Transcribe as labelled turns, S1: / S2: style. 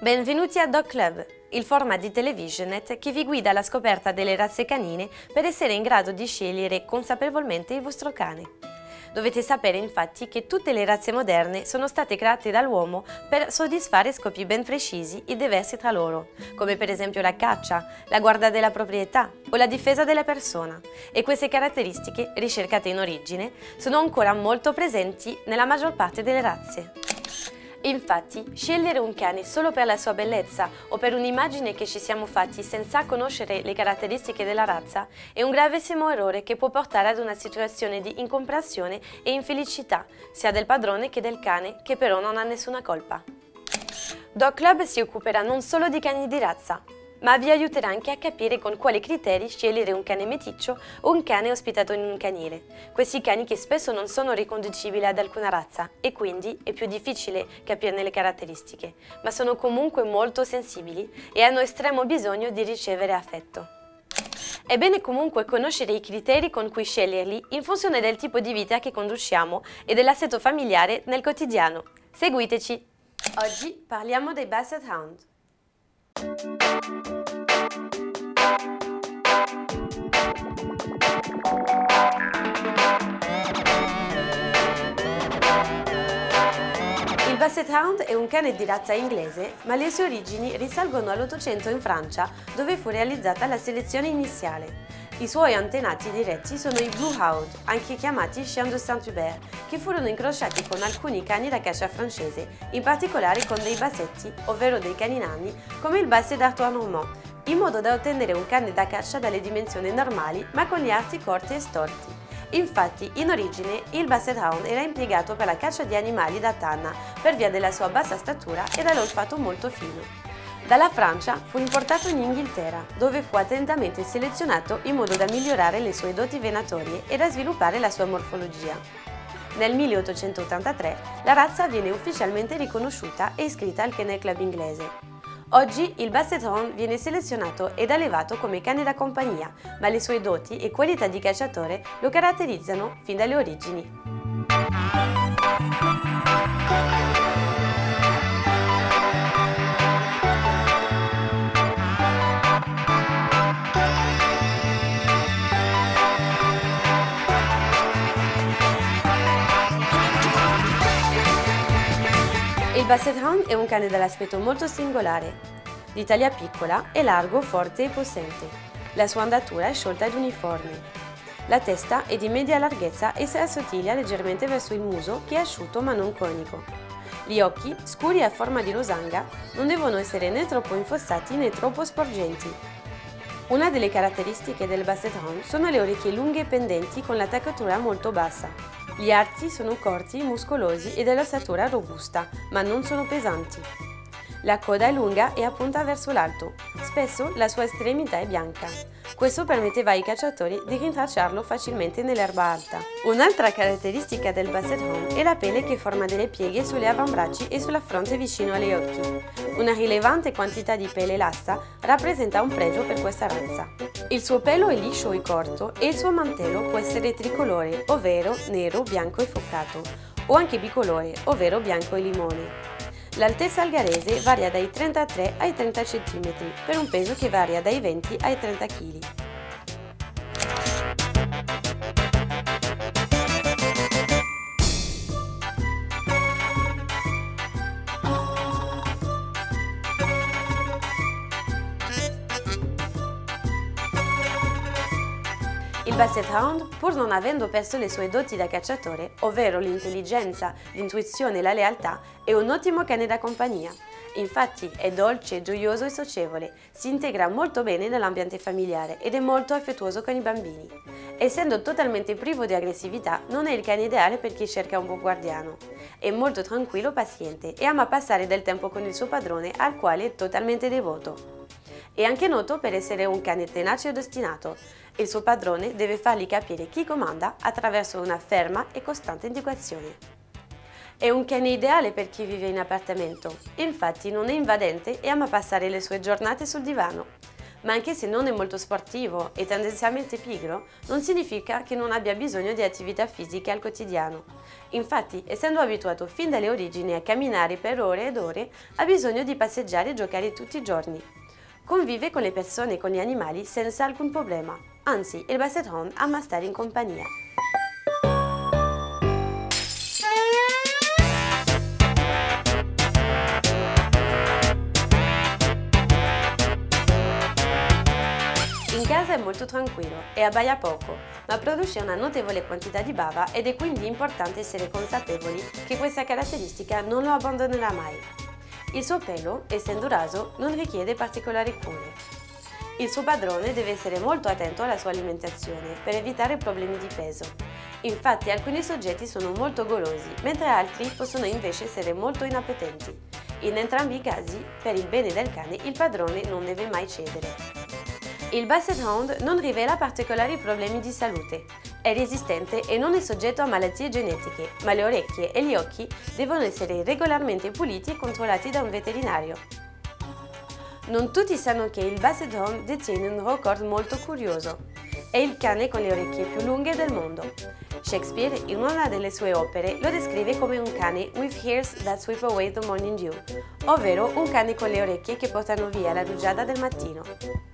S1: Benvenuti a Dog Club, il format di Televisionet che vi guida alla scoperta delle razze canine per essere in grado di scegliere consapevolmente il vostro cane. Dovete sapere infatti che tutte le razze moderne sono state create dall'uomo per soddisfare scopi ben precisi e diversi tra loro, come per esempio la caccia, la guardia della proprietà o la difesa della persona, e queste caratteristiche, ricercate in origine, sono ancora molto presenti nella maggior parte delle razze. Infatti, scegliere un cane solo per la sua bellezza o per un'immagine che ci siamo fatti senza conoscere le caratteristiche della razza è un gravissimo errore che può portare ad una situazione di incomprensione e infelicità, sia del padrone che del cane, che però non ha nessuna colpa. Dog Club si occuperà non solo di cani di razza, ma vi aiuterà anche a capire con quali criteri scegliere un cane meticcio o un cane ospitato in un canile. Questi cani che spesso non sono riconducibili ad alcuna razza e quindi è più difficile capirne le caratteristiche, ma sono comunque molto sensibili e hanno estremo bisogno di ricevere affetto. È bene comunque conoscere i criteri con cui sceglierli in funzione del tipo di vita che conduciamo e dell'assetto familiare nel quotidiano. Seguiteci! Oggi parliamo dei Basset Hound. Il Basset Hound è un cane di razza inglese, ma le sue origini risalgono all'800 in Francia, dove fu realizzata la selezione iniziale. I suoi antenati diretti sono i Blue Hound, anche chiamati Chien de Saint-Hubert, che furono incrociati con alcuni cani da caccia francese, in particolare con dei bassetti, ovvero dei cani nani, come il Basset d'Artois Normand, in modo da ottenere un cane da caccia dalle dimensioni normali, ma con gli arti corti e storti. Infatti, in origine, il Basset Hound era impiegato per la caccia di animali da tanna, per via della sua bassa statura e dall'olfatto molto fino. Dalla Francia fu importato in Inghilterra, dove fu attentamente selezionato in modo da migliorare le sue doti venatorie e da sviluppare la sua morfologia. Nel 1883 la razza viene ufficialmente riconosciuta e iscritta al Kennel Club inglese. Oggi il Basset Hound viene selezionato ed allevato come cane da compagnia, ma le sue doti e qualità di cacciatore lo caratterizzano fin dalle origini. Il Basset Hound è un cane dall'aspetto molto singolare, di taglia piccola, è largo, forte e possente. La sua andatura è sciolta ed uniforme. La testa è di media larghezza e si assottiglia leggermente verso il muso, che è asciutto ma non conico. Gli occhi, scuri e a forma di losanga, non devono essere né troppo infossati né troppo sporgenti. Una delle caratteristiche del Basset Hound sono le orecchie lunghe e pendenti con l'attaccatura molto bassa. Gli arti sono corti, muscolosi e dell'ossatura robusta, ma non sono pesanti. La coda è lunga e appunta verso l'alto, spesso la sua estremità è bianca. Questo permetteva ai cacciatori di rintracciarlo facilmente nell'erba alta. Un'altra caratteristica del Basset Hound è la pelle che forma delle pieghe sulle avambracci e sulla fronte vicino agli occhi. Una rilevante quantità di pelle lassa rappresenta un pregio per questa razza. Il suo pelo è liscio e corto e il suo mantello può essere tricolore, ovvero nero, bianco e focato, o anche bicolore, ovvero bianco e limone. L'altezza algarese varia dai 33 ai 30 cm, per un peso che varia dai 20 ai 30 kg. Il Basset Hound, pur non avendo perso le sue doti da cacciatore, ovvero l'intelligenza, l'intuizione e la lealtà, è un ottimo cane da compagnia. Infatti è dolce, gioioso e socievole, si integra molto bene nell'ambiente familiare ed è molto affettuoso con i bambini. Essendo totalmente privo di aggressività, non è il cane ideale per chi cerca un buon guardiano. È molto tranquillo, paziente e ama passare del tempo con il suo padrone, al quale è totalmente devoto. È anche noto per essere un cane tenace e ostinato. Il suo padrone deve fargli capire chi comanda attraverso una ferma e costante indicazione. È un cane ideale per chi vive in appartamento, infatti non è invadente e ama passare le sue giornate sul divano. Ma anche se non è molto sportivo e tendenzialmente pigro, non significa che non abbia bisogno di attività fisiche al quotidiano. Infatti, essendo abituato fin dalle origini a camminare per ore ed ore, ha bisogno di passeggiare e giocare tutti i giorni. Convive con le persone e con gli animali senza alcun problema. Anzi, il Basset Hound ama stare in compagnia. In casa è molto tranquillo e abbaia poco, ma produce una notevole quantità di bava ed è quindi importante essere consapevoli che questa caratteristica non lo abbandonerà mai. Il suo pelo, essendo raso, non richiede particolari cure. Il suo padrone deve essere molto attento alla sua alimentazione per evitare problemi di peso. Infatti alcuni soggetti sono molto golosi, mentre altri possono invece essere molto inappetenti. In entrambi i casi, per il bene del cane, il padrone non deve mai cedere. Il Basset Hound non rivela particolari problemi di salute. È resistente e non è soggetto a malattie genetiche, ma le orecchie e gli occhi devono essere regolarmente puliti e controllati da un veterinario. Non tutti sanno che il Basset Hound detiene un record molto curioso. È il cane con le orecchie più lunghe del mondo. Shakespeare, in una delle sue opere, lo descrive come un cane with ears that sweep away the morning dew, ovvero un cane con le orecchie che portano via la rugiada del mattino.